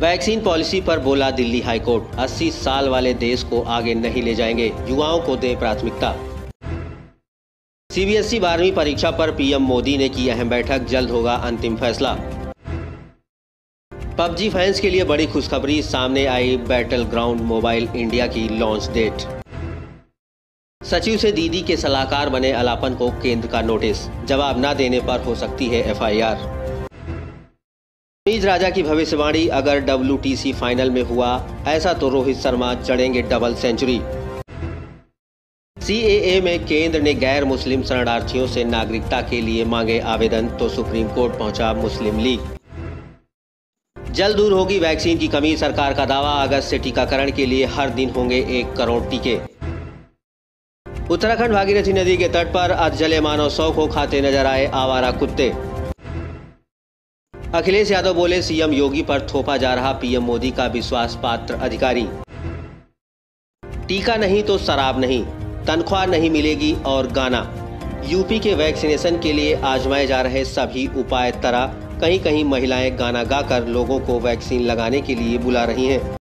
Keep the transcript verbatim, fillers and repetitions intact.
Vaccine policy पर बोला Delhi high court, अस्सी साल वाले देश को आगे नहीं ले जाएंगे, युवाओं को दे प्राथमिकता। सीबीएसई बारहवीं परीक्षा पर पीएम मोदी ने की अहम बैठक, जल्द होगा अंतिम फैसला। पबजी फैंस के लिए बड़ी खुशखबरी, सामने आई बैटल ग्राउंड मोबाइल इंडिया की लॉन्च डेट। सचिव से दीदी के सलाहकार बने अलापन को केंद्र का नोटिस, जवाब न देने पर हो सकती है एफआईआर। राजा की भविष्यवाणी, अगर डब्ल्यूटीसी फाइनल में हुआ ऐसा तो रोहित शर्मा जड़ेंगे डबल सेंचुरी। सीएए में केंद्र ने गैर मुस्लिम शरणार्थियों से नागरिकता के लिए मांगे आवेदन, तो सुप्रीम कोर्ट पहुंचा मुस्लिम लीग। जल्द दूर होगी वैक्सीन की कमी, सरकार का दावा, अगस्त से टीकाकरण के लिए हर दिन होंगे एक करोड़ टीके। उत्तराखंड भागीरथी नदी के तट पर अधजले मानव शव को खाते नजर आए आवारा कुत्ते। अखिलेश यादव बोले, सीएम योगी पर थोपा जा रहा पीएम मोदी का विश्वास पात्र अधिकारी। टीका नहीं तो शराब नहीं, तनख्वाह नहीं मिलेगी और गाना। यूपी के वैक्सीनेशन के लिए आजमाए जा रहे सभी उपाय तरह कहीं कहीं महिलाएं गाना गाकर लोगों को वैक्सीन लगाने के लिए बुला रही हैं।